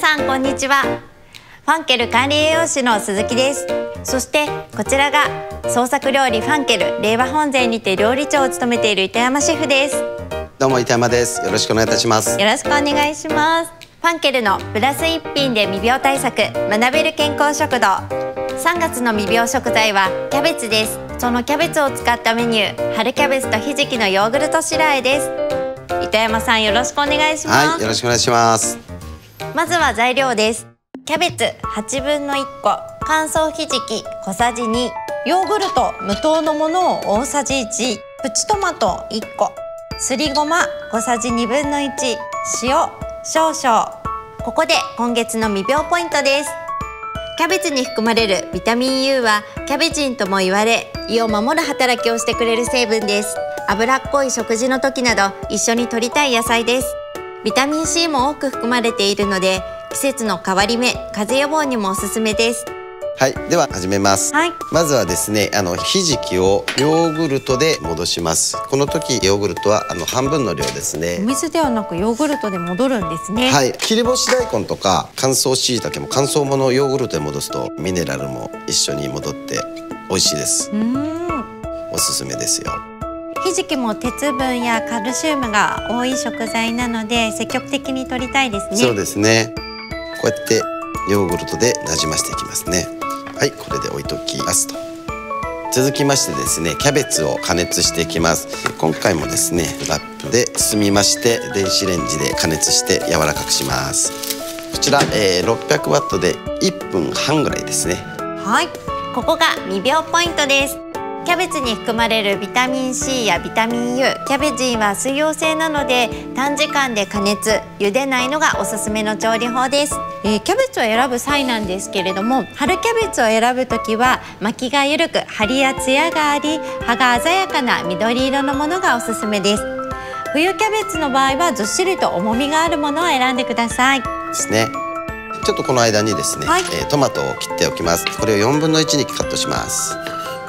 さんこんにちは。ファンケル管理栄養士の鈴木です。そしてこちらが創作料理ファンケル令和本膳にて料理長を務めている糸山シェフです。 どうも糸山です。よろしくお願いいたします。 よろしくお願いします。ファンケルのプラス一品で未病対策学べる健康食堂。3月の未病食材はキャベツです。そのキャベツを使ったメニュー、春キャベツとひじきのヨーグルト白和えです。糸山さんよろしくお願いします。 はい、よろしくお願いします。 まずは材料です。キャベツ8分の1個、乾燥ひじき小さじ2、ヨーグルト無糖のものを大さじ1、プチトマト1個、すりごま小さじ2分の1、塩少々。ここで今月の未病ポイントです。キャベツに含まれるビタミン U はキャベジンとも言われ、胃を守る働きをしてくれる成分です。脂っこい食事の時など一緒に摂りたい野菜です。ビタミン C も多く含まれているので、季節の変わり目、風邪予防にもおすすめです。 はい、では始めます。 はい、 まずはですね、ひじきをヨーグルトで戻します。この時ヨーグルトは半分の量ですね。 お水ではなくヨーグルトで戻るんですね。 はい、切り干し大根とか乾燥しいたけも乾燥ものをヨーグルトで戻すとミネラルも一緒に戻って美味しいです。おすすめですよ。 ひじきも鉄分やカルシウムが多い食材なので積極的に摂りたいですね。 そうですね。こうやってヨーグルトでなじませていきますね。はい、これで置いときますと。続きましてですね、キャベツを加熱していきます。今回もですね、ラップで包みまして電子レンジで加熱して柔らかくします。こちら、600ワットで1分半ぐらいですね。 はい、ここが未病ポイントです。キャベツに含まれるビタミン C やビタミン U、キャベジンは水溶性なので短時間で加熱、茹でないのがおすすめの調理法です。キャベツを選ぶ際なんですけれども、春キャベツを選ぶときは巻きが緩く張りやツヤがあり、葉が鮮やかな緑色のものがおすすめです。冬キャベツの場合はずっしりと重みがあるものを選んでください。 ですね。ちょっとこの間にですね、 はい、 トマトを切っておきます。これを4分の1にカットします。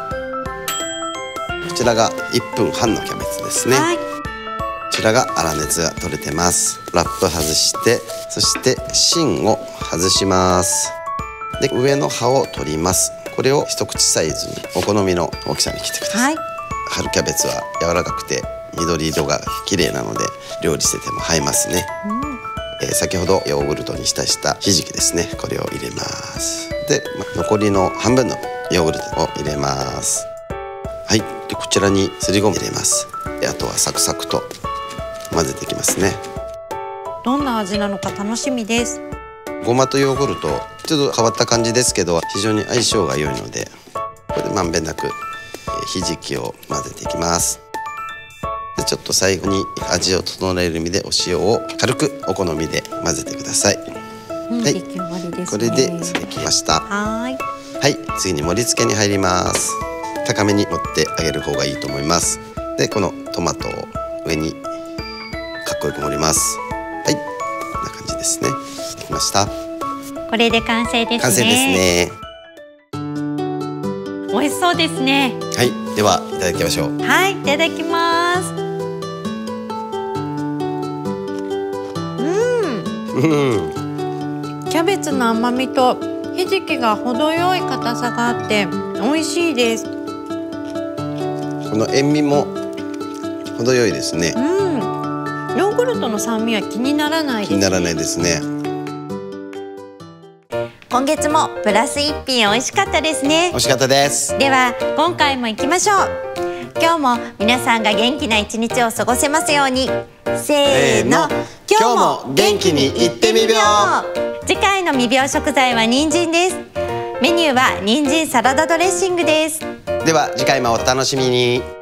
こちらが1分半のキャベツですね。 はい、 こちらが粗熱が取れてます。ラップ外して、そして芯を外します。で、上の葉を取ります。これを一口サイズにお好みの大きさに切ってください。はい、春キャベツは柔らかくて緑色が綺麗なので料理してても映えますね。先ほどヨーグルトに浸したひじきですね。これを入れます。で、残りの半分のヨーグルトを入れます。はい、でこちらにすりごま入れます。であとはサクサクと混ぜていきますね。 どんな味なのか楽しみです。 ごまとヨーグルトちょっと変わった感じですけど非常に相性が良いので、これでまんべんなくひじきを混ぜていきます。でちょっと最後に味を整える意味でお塩を軽くお好みで混ぜてください。はい、 出来上がりですね。 これでできました。 はい、 次に盛り付けに入ります。高めに盛ってあげる方がいいと思います。でこのトマトを上にかっこよく盛ります。はい、こんな感じですね。できました。 これで完成ですね。 完成ですね。 美味しそうですね。 はい、ではいただきましょう。 はい、いただきます。キャベツの甘みとひじきが程よい硬さがあって美味しいです。 この塩味も程よいですね。 ヨーグルトの酸味は気にならないですね。 気にならないですね。 今月もプラス一品美味しかったですね。 美味しかったです。 では今回も行きましょう。今日も皆さんが元気な一日を過ごせますように。せーの、 今日も元気にいってみよう。 次回の未病食材は人参です。メニューは人参サラダドレッシングです。 では次回もお楽しみに。